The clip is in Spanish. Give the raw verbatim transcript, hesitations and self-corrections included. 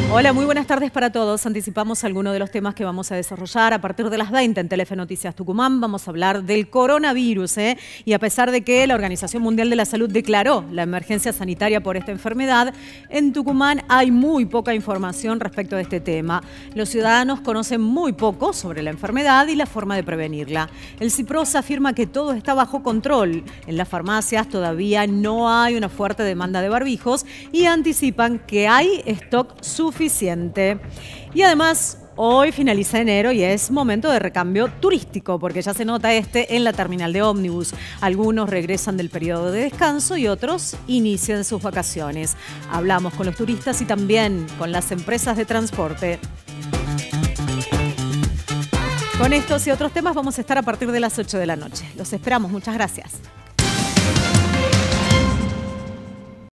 Hola, muy buenas tardes para todos. Anticipamos algunos de los temas que vamos a desarrollar a partir de las veinte en Telefe Noticias Tucumán. Vamos a hablar del coronavirus, ¿eh? Y a pesar de que la Organización Mundial de la Salud declaró la emergencia sanitaria por esta enfermedad, en Tucumán hay muy poca información respecto de este tema. Los ciudadanos conocen muy poco sobre la enfermedad y la forma de prevenirla. El CIPROS afirma que todo está bajo control. En las farmacias todavía no hay una fuerte demanda de barbijos y anticipan que hay stock suficiente. Suficiente. Y además, hoy finaliza enero y es momento de recambio turístico, porque ya se nota este en la terminal de ómnibus. Algunos regresan del periodo de descanso y otros inician sus vacaciones. Hablamos con los turistas y también con las empresas de transporte. Con estos y otros temas vamos a estar a partir de las ocho de la noche. Los esperamos. Muchas gracias.